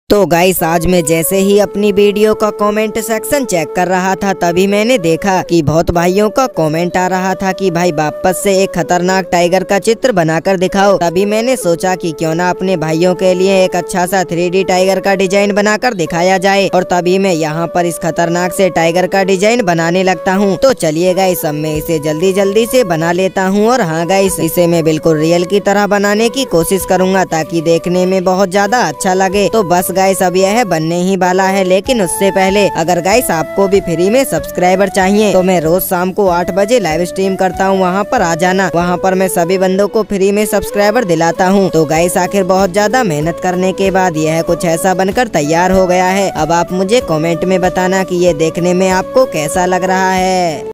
तो गाइस आज मैं जैसे ही अपनी वीडियो का कमेंट सेक्शन चेक कर रहा था तभी मैंने देखा कि बहुत भाइयों का कमेंट आ रहा था कि भाई वापस से एक खतरनाक टाइगर का चित्र बनाकर दिखाओ। तभी मैंने सोचा कि क्यों ना अपने भाइयों के लिए एक अच्छा सा 3D टाइगर का डिजाइन बनाकर दिखाया जाए। और तभी मैं यहाँ पर इस खतरनाक से टाइगर का डिजाइन बनाने लगता हूँ। तो चलिए गाइस अब मैं इसे जल्दी जल्दी से बना लेता हूँ। और हाँ गाइस इसे मैं बिल्कुल रियल की तरह बनाने की कोशिश करूंगा ताकि देखने में बहुत ज्यादा अच्छा लगे। तो बस गाइस अब यह बनने ही वाला है, लेकिन उससे पहले अगर गाइस आपको भी फ्री में सब्सक्राइबर चाहिए तो मैं रोज शाम को 8 बजे लाइव स्ट्रीम करता हूँ, वहाँ पर आ जाना। वहाँ पर मैं सभी बंदों को फ्री में सब्सक्राइबर दिलाता हूँ। तो गाइस आखिर बहुत ज्यादा मेहनत करने के बाद यह कुछ ऐसा बनकर तैयार हो गया है। अब आप मुझे कमेंट में बताना कि ये देखने में आपको कैसा लग रहा है।